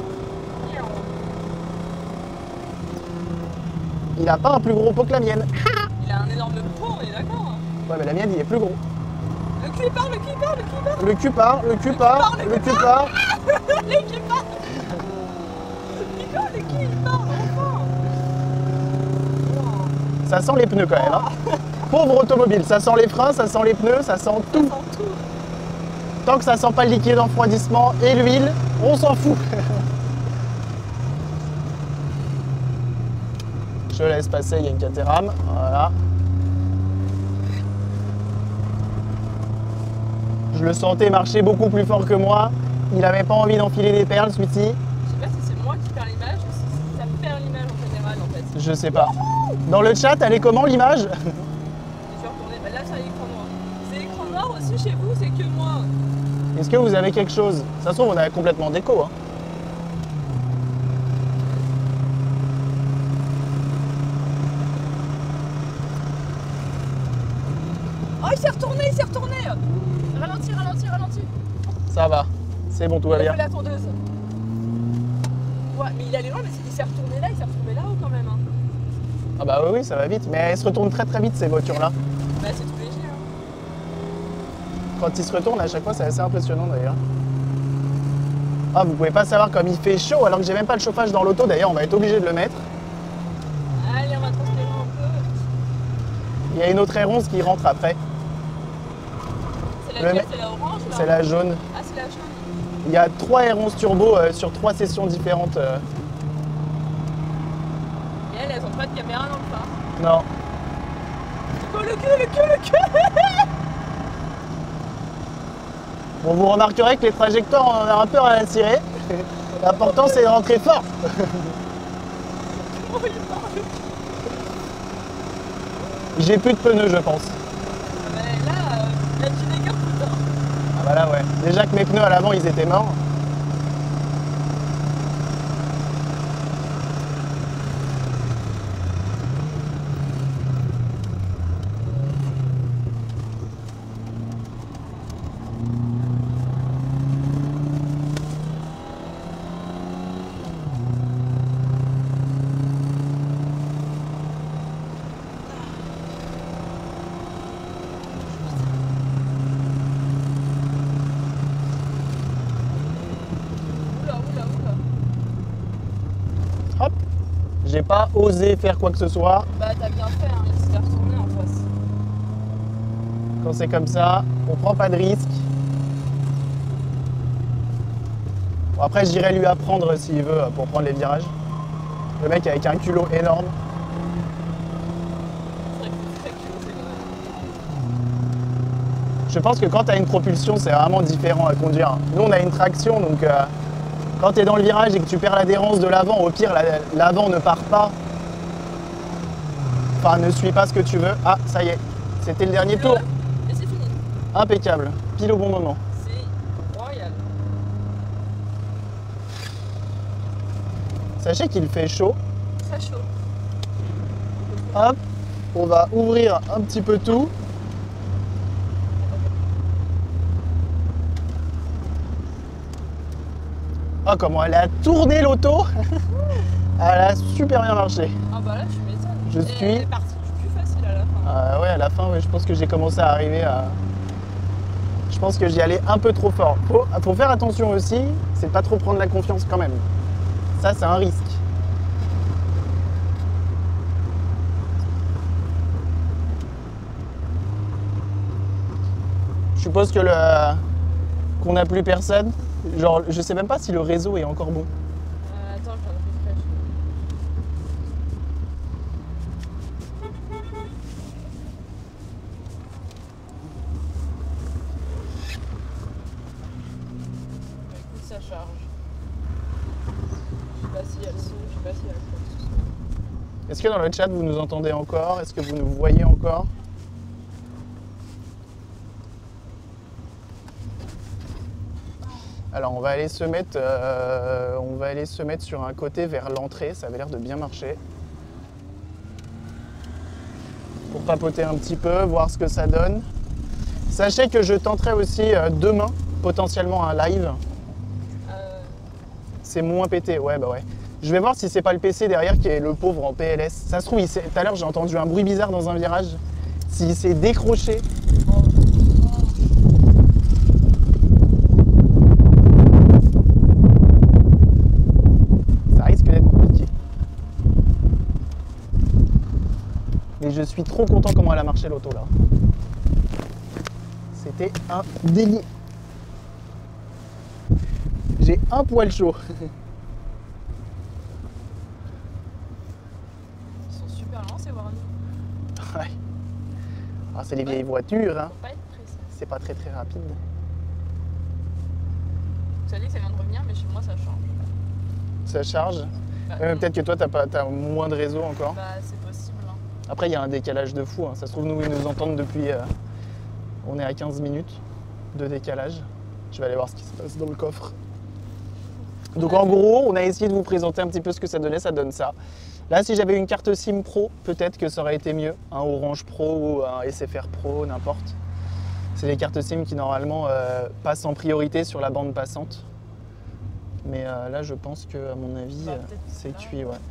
Il a pas un plus gros pot que la mienne. Il a un énorme pot, on est d'accord. Ouais, mais la mienne, il est plus gros. Le cul part, le cul part, le cul part. Le cul part, le cul part, le cul part. Le cul part. Nico, le cul, il part, enfin. Wow. Ça sent les pneus quand même. Hein. Pauvre automobile, ça sent les freins, ça sent les pneus, ça sent tout. Ça sent tout. Tant que ça sent pas le liquide d'enfroidissement et l'huile, on s'en fout. Je laisse passer, il y a une Caterham. Voilà. Je le sentais marcher beaucoup plus fort que moi. Il avait pas envie d'enfiler des perles, celui-ci. Je sais pas si c'est moi qui perds l'image ou si ça perd l'image en général en fait. Je sais pas. Dans le chat, elle est comment l'image? Je vais retourner. Bah, là, c'est l'écran noir. C'est l'écran noir aussi chez vous, c'est que moi. Est-ce que vous avez quelque chose? Ça se trouve, on a complètement déco. Hein. Oh, il s'est retourné, il s'est retourné. Ralentis, ralentis, ralentis. Ça va. C'est bon, tout va Il a bien. fait la tondeuse. Ouais, mais il allait loin, mais il s'est retourné là, il s'est retrouvé là-haut quand même. Hein. Ah bah oui, oui, ça va vite. Mais elles se retournent très très vite, ces voitures-là. Bah, c'est tout léger. Hein. Quand ils se retournent, à chaque fois, c'est assez impressionnant d'ailleurs. Ah, vous pouvez pas savoir comme il fait chaud alors que j'ai même pas le chauffage dans l'auto. D'ailleurs, on va être obligé de le mettre. Allez, on va transpirer un peu. Il y a une autre R onze qui rentre après. C'est Le laquelle? mec- C'est la orange là? C'est la jaune. Ah, c'est la jaune. Il y a trois R onze turbo euh, sur trois sessions différentes. euh. Et elles, elles ont pas de caméra dans le phare. Non. Oh, le cul, le cul, le cul. Bon, vous remarquerez que les trajectoires, on en a un peu rien à cirer. L'important, c'est de rentrer fort. Oh, il part, le cul. J'ai plus de pneus, je pense. Ah, bah, là, euh, la Ginegar plus tard. Ah bah là, ouais. Déjà que mes pneus à l'avant, ils étaient morts. Oula, oula, oula. Hop. J'ai pas osé faire quoi que ce soit. Bah, t'as bien fait, hein, il s'est retourné en face. Quand c'est comme ça, on prend pas de risque. Bon, après, j'irai lui apprendre s'il veut pour prendre les virages. Le mec avec un culot énorme. C'est vrai que c'est très cute, c'est vrai. Je pense que quand tu as une propulsion, c'est vraiment différent à conduire. Nous, on a une traction, donc euh, quand tu es dans le virage et que tu perds l'adhérence de l'avant, au pire, la- l'avant ne part pas. Enfin, ne suit pas ce que tu veux. Ah, ça y est, c'était le dernier tour. Et c'est fini. Impeccable, pile au bon moment. C'est royal. Sachez qu'il fait chaud. Très chaud. Hop, on va ouvrir un petit peu tout. Oh, comment elle a tourné l'auto. Elle a super bien marché. Ah bah là, tu m'étonnes. Je Et suis- Elle est partie plus facile à la fin. Euh, ouais, à la fin, ouais, je pense que j'ai commencé à arriver à... Je pense que j'y allais un peu trop fort. Faut, faut faire attention aussi, c'est de pas trop prendre la confiance quand même. Ça, c'est un risque. Je suppose que le qu'on n'a plus personne. Genre, je sais même pas si le réseau est encore bon. Euh, attends, je viens de refresh. Bah, écoute, ça charge. Je sais pas si elle son, je sais pas si elle quoi que ce soit. Est-ce que dans le chat vous nous entendez encore? Est-ce que vous nous voyez encore? Alors on va aller se mettre, euh, on va aller se mettre sur un côté vers l'entrée. Ça avait l'air de bien marcher. papoter un petit peu, voir ce que ça donne. Sachez que je tenterai aussi euh, demain, potentiellement un live. Euh... C'est moins pété, ouais, bah ouais. Je vais voir si c'est pas le P C derrière qui est le pauvre en P L S. Ça se trouve, il s'est- tout à l'heure j'ai entendu un bruit bizarre dans un virage. S'il s'est décroché. Oh. Ça risque d'être compliqué. Mais je suis trop content comment elle a marché l'auto là. C'était un délire. J'ai un poil chaud. Ils sont super lents ces Warning. Ouais. Ah, c'est les vieilles voitures, hein. Faut pas être pressé. C'est pas très très rapide. Tu as dit que ça vient de revenir, mais chez moi ça change. Ça charge. Bah, Ouais, mais non. peut-être que toi t'as pas, t'as moins de réseau encore. Bah c'est possible. Hein. Après il y a un décalage de fou. Hein. Ça se trouve nous ils nous entendent depuis. Euh, on est à quinze minutes de décalage. Je vais aller voir ce qui se passe dans le coffre. Donc en gros, on a essayé de vous présenter un petit peu ce que ça donnait, ça donne ça. Là, si j'avais une carte SIM Pro, peut-être que ça aurait été mieux. Un Orange Pro ou un S F R Pro, n'importe. C'est les cartes SIM qui normalement euh, passent en priorité sur la bande passante. Mais euh, là, je pense que, à mon avis, Bah, euh, peut-être que c'est là. cuit, ouais.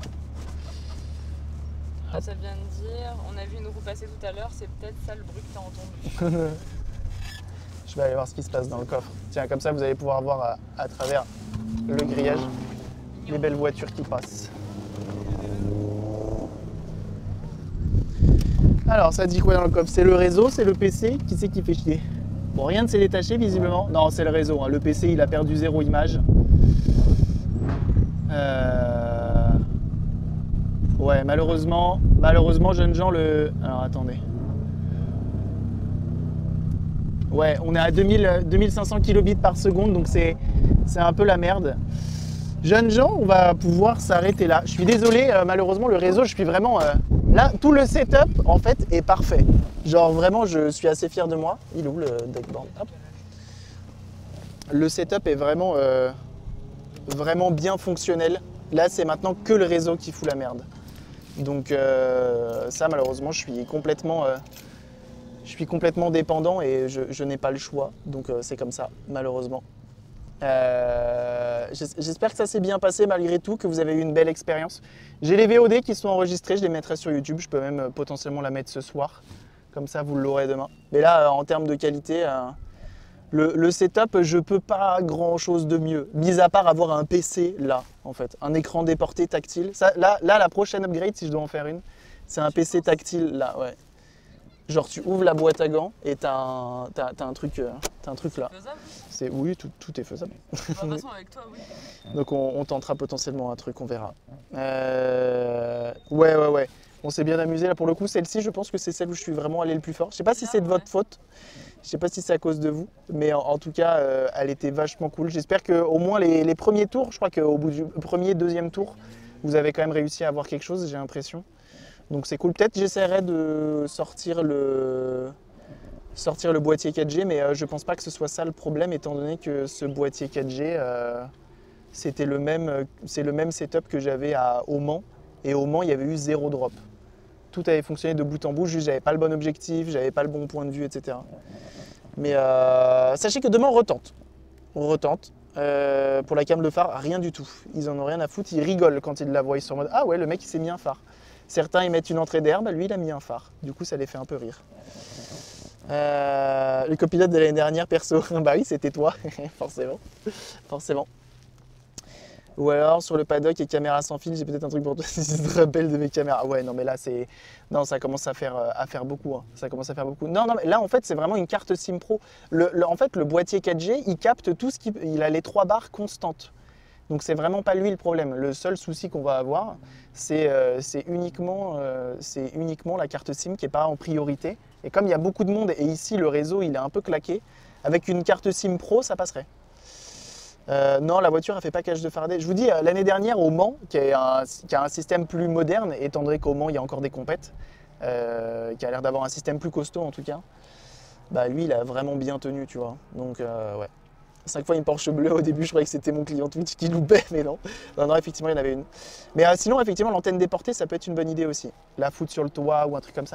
Ah, ça vient de dire, on a vu une roue passer tout à l'heure, c'est peut-être ça le bruit que t'as entendu. Je vais aller voir ce qui se passe dans le coffre. Tiens, comme ça, vous allez pouvoir voir à, à travers le grillage les belles voitures qui passent. Alors, ça dit quoi dans le coffre? C'est le réseau, c'est le P C? Qui c'est qui fait chier? Bon, rien ne s'est détaché visiblement. Non, c'est le réseau. Hein. Le P C, il a perdu zéro image. Euh... Ouais, malheureusement, malheureusement, jeunes gens, le... Alors, attendez. Ouais, on est à deux mille, deux mille cinq cents kilobits par seconde, donc c'est un peu la merde. Jeunes gens, on va pouvoir s'arrêter là. Je suis désolé, euh, malheureusement, le réseau, je suis vraiment... Euh, là, tout le setup, en fait, est parfait. Genre, vraiment, je suis assez fier de moi. Il est où le deckboard? Hop. Le setup est vraiment, euh, vraiment bien fonctionnel. Là, c'est maintenant que le réseau qui fout la merde. Donc, euh, ça, malheureusement, je suis complètement... Euh, Je suis complètement dépendant et je, je n'ai pas le choix, donc euh, c'est comme ça, malheureusement. Euh, J'espère que ça s'est bien passé malgré tout, que vous avez eu une belle expérience. J'ai les V O D qui sont enregistrés, je les mettrai sur YouTube, je peux même euh, potentiellement la mettre ce soir, comme ça vous l'aurez demain. Mais là, euh, en termes de qualité, euh, le, le setup, je peux pas grand chose de mieux, mis à part avoir un P C là, en fait, un écran déporté tactile. Ça, là, là, la prochaine upgrade, si je dois en faire une, c'est un P C tactile là, ouais. Genre tu ouvres la boîte à gants et t'as un, t'as, t'as un truc, euh, t'as un truc là. Faisable? C'est oui, tout, tout est faisable. Bah, de toute façon, avec toi, oui. Donc on, on tentera potentiellement un truc, on verra. Euh, Ouais, ouais, ouais. On s'est bien amusé là pour le coup. Celle-ci, je pense que c'est celle où je suis vraiment allé le plus fort. Je sais pas si c'est de votre faute. Je sais pas si c'est à cause de vous, mais en, en tout cas, euh, elle était vachement cool. J'espère que au moins les, les premiers tours, je crois qu'au bout du premier, deuxième tour, vous avez quand même réussi à avoir quelque chose. J'ai l'impression. Donc c'est cool. Peut-être j'essaierai de sortir le, sortir le boîtier quatre G, mais euh, je pense pas que ce soit ça le problème, étant donné que ce boîtier quatre G, euh, c'était le même, c'est le même setup que j'avais au Mans. Et au Mans, il y avait eu zéro drop. Tout avait fonctionné de bout en bout, juste j'avais pas le bon objectif, j'avais pas le bon point de vue, et cetera. Mais euh, sachez que demain on retente. On retente. Euh, pour la cam de phare, rien du tout. Ils en ont rien à foutre, ils rigolent quand ils la voient. Ils sont en mode ah ouais, le mec il s'est mis un phare. Certains ils mettent une entrée d'air, bah lui il a mis un phare. Du coup ça les fait un peu rire. Euh, le copilote de l'année dernière, perso, bah oui c'était toi, forcément. Forcément. Ou alors sur le paddock et caméra sans fil, j'ai peut-être un truc pour toi si tu te rappelles de mes caméras. Ouais non mais là c'est. Non ça commence à faire, à faire beaucoup. Hein. Ça commence à faire beaucoup. Non non mais là en fait c'est vraiment une carte SIM Pro. Le, le, en fait le boîtier quatre G il capte tout ce qui. Il a les trois barres constantes. Donc c'est vraiment pas lui le problème. Le seul souci qu'on va avoir, c'est euh, uniquement, euh, uniquement la carte SIM qui n'est pas en priorité. Et comme il y a beaucoup de monde et ici le réseau il est un peu claqué, avec une carte SIM Pro ça passerait. Euh, non, la voiture elle fait pas cage de Faraday. Je vous dis, l'année dernière au Mans, qui, est un, qui a un système plus moderne, étant donné qu'au Mans il y a encore des compètes, euh, qui a l'air d'avoir un système plus costaud en tout cas, bah lui il a vraiment bien tenu, tu vois. Donc euh, ouais. Cinq fois une Porsche bleue, au début je croyais que c'était mon client Twitch qui loupait, mais non. Non, non, effectivement il y en avait une. Mais euh, sinon effectivement l'antenne déportée ça peut être une bonne idée aussi. La foutre sur le toit ou un truc comme ça.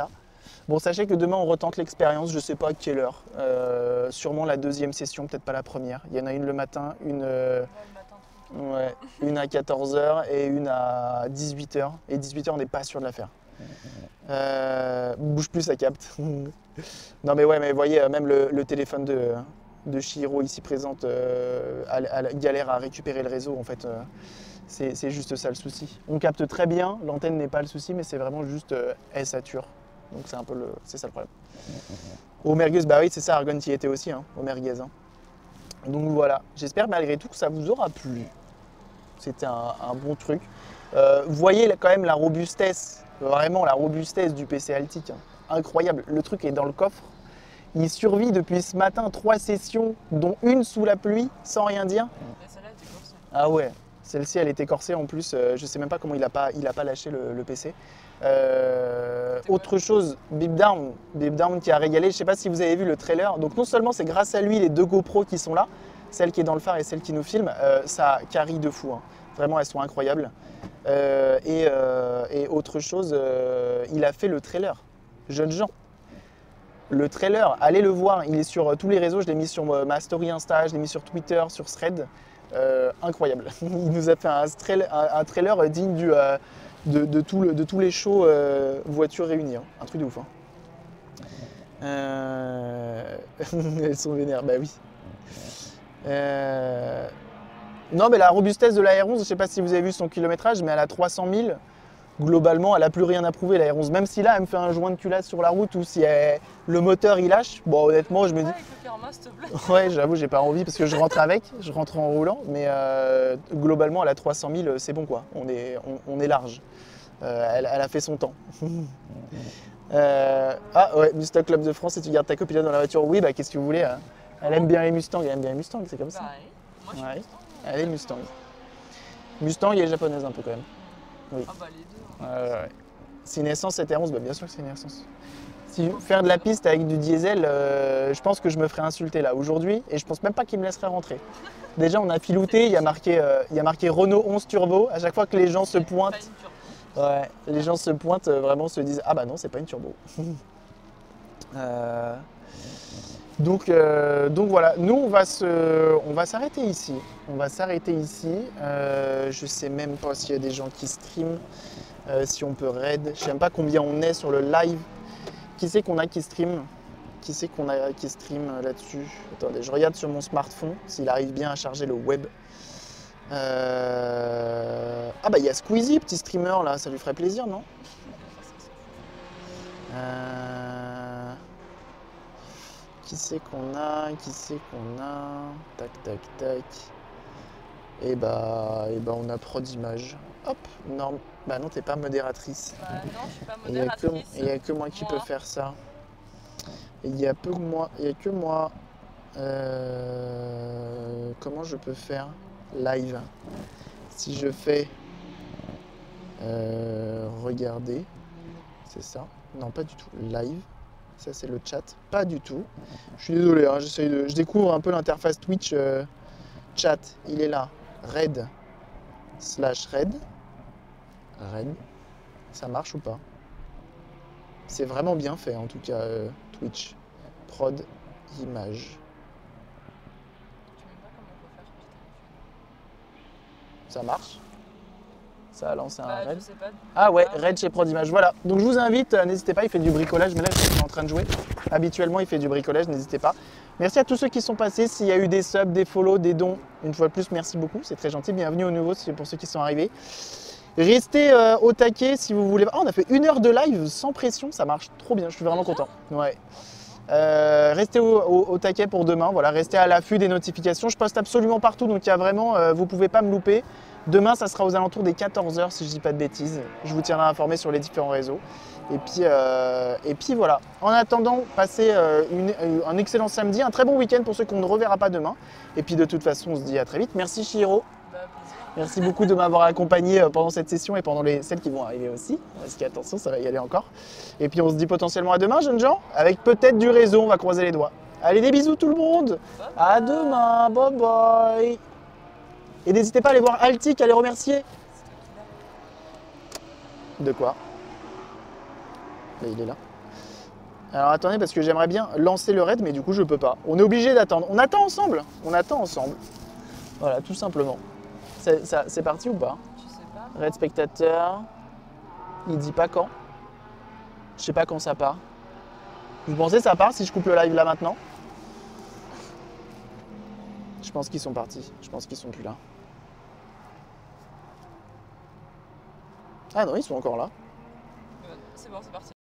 Bon, sachez que demain, on retente l'expérience, je sais pas à quelle heure. Euh, sûrement la deuxième session, peut-être pas la première. Il y en a une le matin, une, euh, Ouais, le matin, tout. ouais, une à quatorze heures et une à dix-huit heures. Et dix-huit heures, on n'est pas sûr de la faire. Euh, bouge plus, ça capte. Non, mais ouais, mais vous voyez, même le, le téléphone de, de Chihiro ici présente euh, à, à, galère à récupérer le réseau, en fait. Euh, c'est c'est juste ça le souci. On capte très bien, l'antenne n'est pas le souci, mais c'est vraiment juste, euh, elle sature. Donc c'est un peu le, c'est ça le problème. Au merguez, bah oui, c'est ça, Argon y était aussi, hein, au merguez. Hein. Donc voilà, j'espère malgré tout que ça vous aura plu. C'était un, un bon truc. Euh, vous voyez quand même la robustesse, vraiment la robustesse du P C Altic. Hein. Incroyable, le truc est dans le coffre. Il survit depuis ce matin trois sessions, dont une sous la pluie, sans rien dire. Mais celle-là était corsée. Ah ouais, celle-ci elle était corsée en plus, euh, je sais même pas comment il a pas, il a pas lâché le, le P C. Euh, autre chose, Beep Down, Beep Down qui a régalé, je sais pas si vous avez vu le trailer, donc non seulement c'est grâce à lui les deux GoPro qui sont là, celle qui est dans le phare et celle qui nous filme, euh, ça carry de fou, hein. Vraiment elles sont incroyables. Euh, et, euh, et autre chose, euh, il a fait le trailer, jeunes gens. Le trailer, allez le voir, il est sur tous les réseaux, je l'ai mis sur ma story Insta, je l'ai mis sur Twitter, sur Thread. Euh, incroyable. Il nous a fait un, trail, un, un trailer digne du, euh, de, de, tout le, de tous les shows euh, voitures réunies. Hein. Un truc de ouf. Hein. Euh... Elles sont vénères, bah oui. Euh... Non, mais la robustesse de la R onze, je ne sais pas si vous avez vu son kilométrage, mais elle a trois cent mille. Globalement, elle n'a plus rien à prouver, la R onze. Même si là, elle me fait un joint de culasse sur la route ou si elle... le moteur il lâche, bon, honnêtement, je me dis. Ouais, avec le karma, s'il te plaît. Ouais, j'avoue, j'ai pas envie parce que je rentre avec, je rentre en roulant, mais euh, globalement, elle a trois cent mille, c'est bon quoi. On est, on, on est large. Euh, elle, elle a fait son temps. euh, ah ouais, Mustang Club de France, et tu gardes ta copine dans la voiture. Oui, bah qu'est-ce que vous voulez hein. Elle aime bien les Mustangs, elle aime bien les Mustangs, c'est comme ça. Bah, oui. Moi, je suis Ouais. Mustang. Elle est Mustang. Mustang et japonaise un peu quand même. Oui. Ah bah les deux. Ouais, ouais, ouais. C'est une essence cette R onze, bah bien sûr que c'est une essence. Si faire de la piste avec du diesel, euh, je pense que je me ferais insulter là aujourd'hui et je pense même pas qu'il me laisserait rentrer. Déjà on a filouté, il y a marqué, euh, il y a marqué Renault onze Turbo. À chaque fois que les gens se pointent, Pas une turbo. ouais, les gens se pointent euh, vraiment se disent ah bah non c'est pas une turbo. euh, donc, euh, donc voilà, nous on va se, on va s'arrêter ici. On va s'arrêter ici. Euh, je sais même pas s'il y a des gens qui streament, euh, si on peut raid. Je sais même pas combien on est sur le live. Qui c'est qu'on a qui stream? Qui c'est qu'on a qui stream là-dessus? Attendez, je regarde sur mon smartphone s'il arrive bien à charger le web. Euh... Ah bah il y a Squeezie, petit streamer là, ça lui ferait plaisir, non? euh... Qui c'est qu'on a? Qui c'est qu'on a? Tac tac tac. Et bah, et bah on a Prod Image. Hop, norme. Bah non, t'es pas modératrice. Bah non, je suis pas Il n'y a, modératrice. que- y a que moi qui Moi. peux faire ça. Il y a peu que moi. Il y a que moi. Euh, Comment je peux faire live? Si je fais euh, regarder, c'est ça? Non, pas du tout. Live. Ça, c'est le chat. Pas du tout. Je suis désolé, hein, j'essaye de... je découvre un peu l'interface Twitch. euh, Chat, il est là. Red. Slash red. Red. Ça marche ou pas? C'est vraiment bien fait en tout cas, euh, Twitch. Prod, image. Je sais même pas comment on peut faire sur ce téléphone. Ça marche? Ça a lancé un Bah, raid. je sais pas. Ah ouais, Ah. raid chez Prod Image. Voilà. Donc je vous invite, euh, n'hésitez pas, il fait du bricolage, mais là je suis en train de jouer. Habituellement, il fait du bricolage, n'hésitez pas. Merci à tous ceux qui sont passés. S'il y a eu des subs, des follow, des dons, une fois de plus, merci beaucoup. C'est très gentil. Bienvenue aux nouveaux pour ceux qui sont arrivés. Restez euh, au taquet si vous voulez. Oh, on a fait une heure de live sans pression, ça marche trop bien, je suis vraiment content. Ouais. Euh, restez au, au- au taquet pour demain, voilà, restez à l'affût des notifications. Je poste absolument partout, donc il y a vraiment, euh, vous pouvez pas me louper. Demain, ça sera aux alentours des quatorze heures, si je dis pas de bêtises. Je vous tiendrai informé sur les différents réseaux. Et puis, euh, et puis voilà. En attendant, passez euh, une- euh, un excellent samedi, un très bon week-end pour ceux qu'on ne reverra pas demain. Et puis de toute façon, on se dit à très vite. Merci Chihiro. Bah, plaisir. Merci beaucoup de m'avoir accompagné euh, pendant cette session et pendant les, celles qui vont arriver aussi. Parce qu'attention, ça va y aller encore. Et puis on se dit potentiellement à demain, jeunes gens, avec peut-être du réseau, on va croiser les doigts. Allez, des bisous tout le monde. Bye À bye. demain, bye bye. Et n'hésitez pas à aller voir Altic, à les remercier. De quoi? Là, il est là. Alors attendez, parce que j'aimerais bien lancer le raid, mais du coup je peux pas. On est obligé d'attendre. On attend ensemble. On attend ensemble. Voilà, tout simplement. C'est ça- c'est parti ou pas? Je sais pas. Raid spectateur. Il dit pas quand. Je sais pas quand ça part. Vous pensez que ça part si je coupe le live là maintenant? Je pense qu'ils sont partis. Je pense qu'ils sont plus là. Ah non, ils sont encore là. Euh, C'est bon, c'est parti.